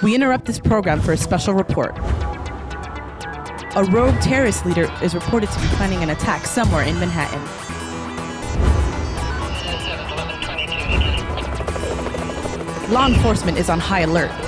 We interrupt this program for a special report. A rogue terrorist leader is reported to be planning an attack somewhere in Manhattan. Law enforcement is on high alert.